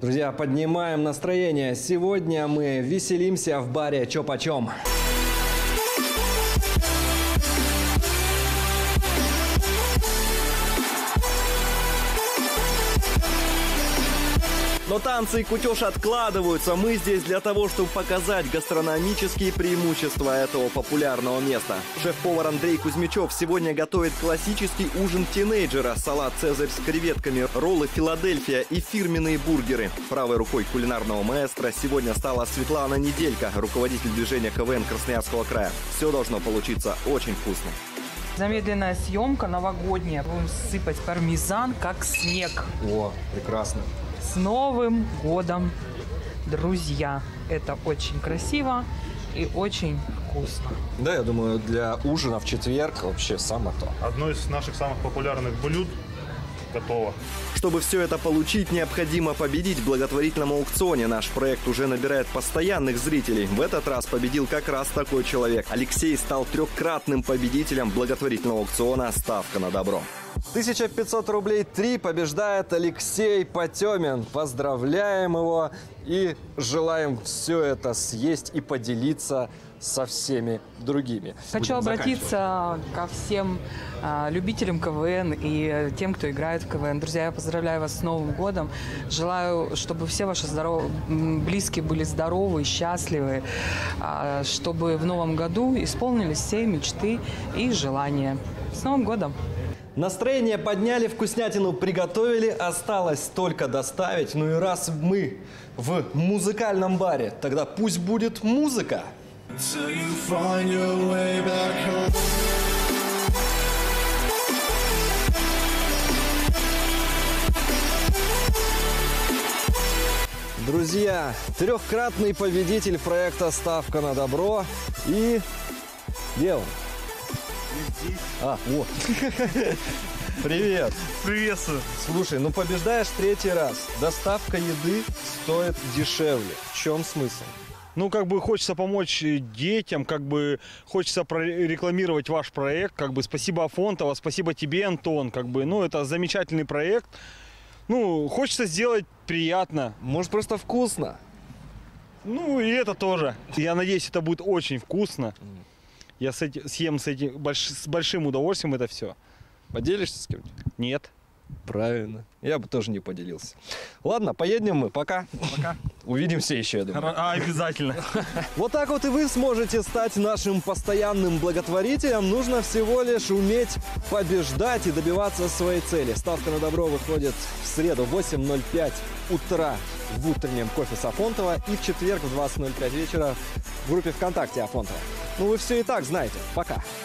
Друзья, поднимаем настроение. Сегодня мы веселимся в баре «Чё почём». Но танцы и кутеж откладываются. Мы здесь для того, чтобы показать гастрономические преимущества этого популярного места. Шеф-повар Андрей Кузьмичев сегодня готовит классический ужин тинейджера. Салат «Цезарь» с креветками, роллы «Филадельфия» и фирменные бургеры. Правой рукой кулинарного маэстро сегодня стала Светлана Неделька, руководитель движения КВН Красноярского края. Все должно получиться очень вкусно. Замедленная съемка новогодняя. Будем сыпать пармезан, как снег. О, прекрасно. С Новым годом, друзья! Это очень красиво и очень вкусно. Да, я думаю, для ужина в четверг вообще самое то. Одно из наших самых популярных блюд готово. Чтобы все это получить, необходимо победить в благотворительном аукционе. Наш проект уже набирает постоянных зрителей. В этот раз победил как раз такой человек. Алексей стал трехкратным победителем благотворительного аукциона «Ставка на добро». 1500 рублей 3 побеждает Алексей Потемин. Поздравляем его и желаем все это съесть и поделиться со всеми другими. Хочу обратиться ко всем любителям КВН и тем, кто играет в КВН. Друзья, я поздравляю вас с Новым годом. Желаю, чтобы все ваши близкие были здоровы и счастливы, чтобы в Новом году исполнились все мечты и желания. С Новым годом! Настроение подняли, вкуснятину приготовили, осталось только доставить. Ну и раз мы в музыкальном баре, тогда пусть будет музыка. Друзья, трехкратный победитель проекта «Ставка на добро» и... Где он? А, вот. Привет. Приветствую. Слушай, ну побеждаешь третий раз. Доставка еды стоит дешевле. В чем смысл? Ну, как бы хочется помочь детям, как бы хочется прорекламировать ваш проект. Как бы спасибо Афонтово, спасибо тебе, Антон. Как бы, ну, это замечательный проект. Ну, хочется сделать приятно. Может, просто вкусно? Ну, и это тоже. Я надеюсь, это будет очень вкусно. Я съем с большим удовольствием это все. Поделишься с кем-нибудь? Нет. Правильно. Я бы тоже не поделился. Ладно, поедем мы. Пока. Пока. Увидимся еще, я думаю. Обязательно. Вот так вот и вы сможете стать нашим постоянным благотворителем. Нужно всего лишь уметь побеждать и добиваться своей цели. Ставка на добро выходит в среду в 8:05 утра в утреннем кофе с Афонтово и в четверг в 20:05 вечера в группе ВКонтакте Афонтово. Ну, вы все и так знаете. Пока.